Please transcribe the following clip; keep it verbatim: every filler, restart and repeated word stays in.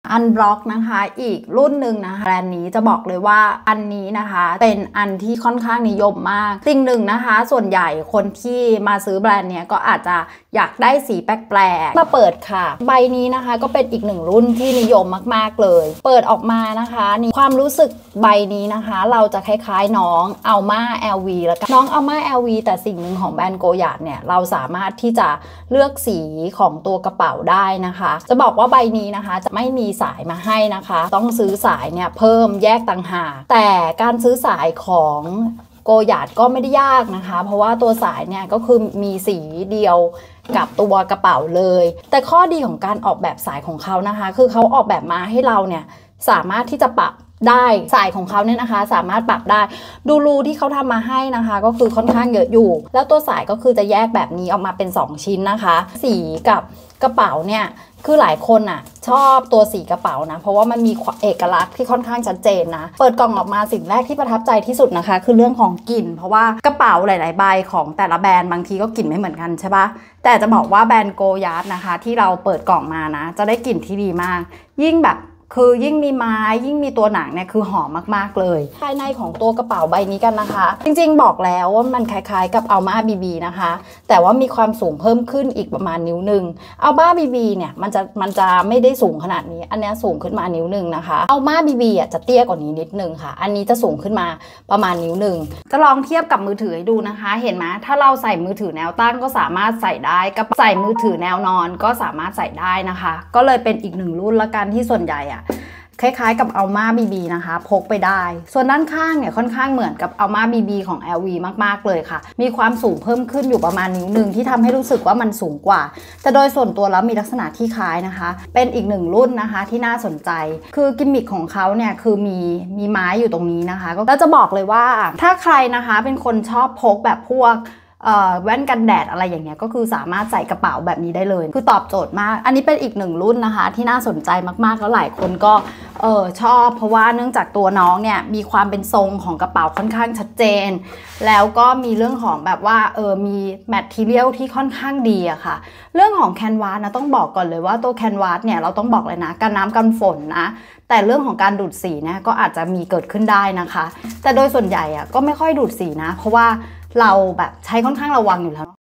อันบล็อกนะคะอีกรุ่นหนึ่งนะคะแบรนด์นี้จะบอกเลยว่าอันนี้นะคะเป็นอันที่ค่อนข้างนิยมมากสิ่งหนึ่งนะคะส่วนใหญ่คนที่มาซื้อแบรนด์เนี้ยก็อาจจะอยากได้สีแปลกๆมาเปิดค่ะใบนี้นะคะก็เป็นอีกหนึ่งรุ่นที่นิยมมากๆเลยเปิดออกมานะคะนี่ความรู้สึกใบนี้นะคะเราจะคล้ายๆน้องอัลม่า แอล วี แล้วกันน้องอัลม่า แอล วี แต่สิ่งหนึ่งของแบรนด์โกหยาดเนี่ยเราสามารถที่จะเลือกสีของตัวกระเป๋าได้นะคะจะบอกว่าใบนี้นะคะจะไม่มีสายมาให้นะคะต้องซื้อสายเนี่ยเพิ่มแยกต่างหากแต่การซื้อสายของโกหยาดก็ไม่ได้ยากนะคะเพราะว่าตัวสายเนี่ยก็คือมีสีเดียวกับตัวกระเป๋าเลยแต่ข้อดีของการออกแบบสายของเขานะคะคือเขาออกแบบมาให้เราเนี่ยสามารถที่จะปรับได้สายของเขาเนี่ยนะคะสามารถปรับได้ดูรูที่เขาทำมาให้นะคะก็คือค่อนข้างเยอะอยู่แล้วตัวสายก็คือจะแยกแบบนี้ออกมาเป็นสองชิ้นนะคะสีกับกระเป๋าเนี่ยคือหลายคนอ่ะชอบตัวสีกระเป๋านะเพราะว่ามันมีเอกลักษณ์ที่ค่อนข้างชัดเจนนะเปิดกล่องออกมาสิ่งแรกที่ประทับใจที่สุดนะคะคือเรื่องของกลิ่นเพราะว่ากระเป๋าหลายๆใบของแต่ละแบรนด์บางทีก็กลิ่นไม่เหมือนกันใช่ปะแต่จะบอกว่าแบรนด์โกหยาดนะคะที่เราเปิดกล่องมานะจะได้กลิ่นที่ดีมากยิ่งแบบคือยิ่งมีไม้ยิ่งมีตัวหนังเนี่ยคือหอมมากๆเลยภายในของตัวกระเป๋าใบนี้กันนะคะจริงๆบอกแล้วว่ามันคล้ายๆกับอัลม่า บี บี นะคะแต่ว่ามีความสูงเพิ่มขึ้นอีกประมาณนิ้วหนึ่งอัลม่า บี บี เนี่ยมันจะมันจะไม่ได้สูงขนาดนี้อันนี้สูงขึ้นมานิ้วหนึ่งนะคะอัลม่า บี บี อ่ะจะเตี้ยกว่านี้นิดนึงค่ะอันนี้จะสูงขึ้นมาประมาณนิ้วหนึ่งจะลองเทียบกับมือถือให้ดูนะคะเห็นไหมถ้าเราใส่มือถือแนวตั้งก็สามารถใส่ได้กับใส่มือถือแนวนอนก็สามารถใส่ได้นะคะก็เลยเป็นอีกหนึ่งรุ่นละกันที่ส่วนใหญ่อ่ะคล้ายๆกับอัลม่า บี บี นะคะพกไปได้ส่วนด้านข้างเนี่ยค่อนข้างเหมือนกับอัลม่า บี บี ของ แอล วี มากๆเลยค่ะมีความสูงเพิ่มขึ้นอยู่ประมาณนิ้วหนึ่งที่ทำให้รู้สึกว่ามันสูงกว่าแต่โดยส่วนตัวแล้วมีลักษณะที่คล้ายนะคะเป็นอีกหนึ่งรุ่นนะคะที่น่าสนใจคือกิมมิคของเขาเนี่ยคือมีมีไม้อยู่ตรงนี้นะคะแล้วจะบอกเลยว่าถ้าใครนะคะเป็นคนชอบพกแบบพวกแว่นกันแดดอะไรอย่างเงี้ยก็คือสามารถใส่กระเป๋าแบบนี้ได้เลยคือตอบโจทย์มากอันนี้เป็นอีกหนึ่งรุ่นนะคะที่น่าสนใจมากๆแล้วหลายคนก็เออชอบเพราะว่าเนื่องจากตัวน้องเนี่ยมีความเป็นทรงของกระเป๋าค่อนข้างชัดเจนแล้วก็มีเรื่องของแบบว่าเออมีแมททีเรียลที่ค่อนข้างดีอะค่ะเรื่องของแคนวาสนะต้องบอกก่อนเลยว่าตัวแคนวาสเนี่ยเราต้องบอกเลยนะกันน้ำกันฝนนะแต่เรื่องของการดูดสีเนี่ยก็อาจจะมีเกิดขึ้นได้นะคะแต่โดยส่วนใหญ่อะก็ไม่ค่อยดูดสีนะเพราะว่าเราแบบใช้ค่อนข้างระวังอยู่แล้ว